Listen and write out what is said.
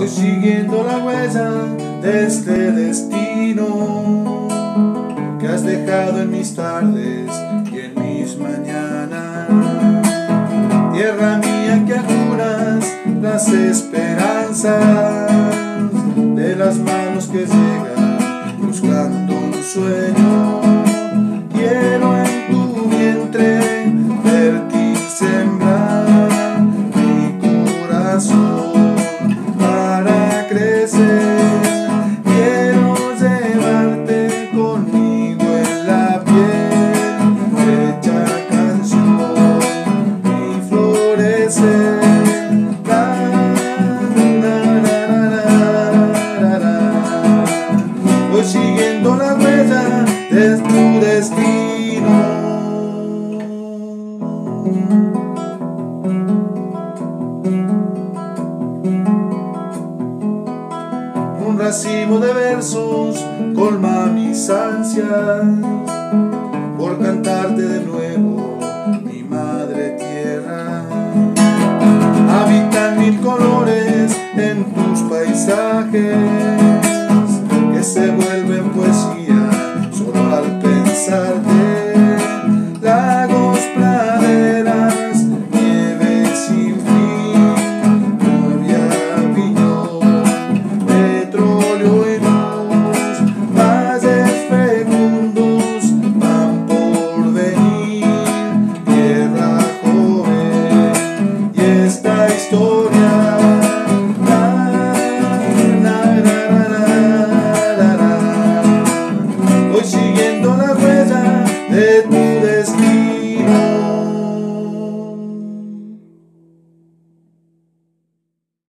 Voy siguiendo la huella de este destino que has dejado en mis tardes y en mis mañanas. Tierra mía que acunas las esperanzas de las manos que llegan buscando un sueño. Quiero en tu vientre verte sembrar mi corazón para crecer. Quiero llevarte conmigo en la piel, hecha canción y florecer. Voy siguiendo la huella de tu destino. Un racimo de versos colma mis ansias por cantarte de nuevo, mi madre tierra. Habitan mil colores en tus paisajes que se vuelven poesía solo al pensarte. Lagos, praderas, nieve sin fin, lluvia, viñón, petróleo y luz, valles fecundos van por venir, tierra joven y esta historia. Voy siguiendo la huella de tu destino.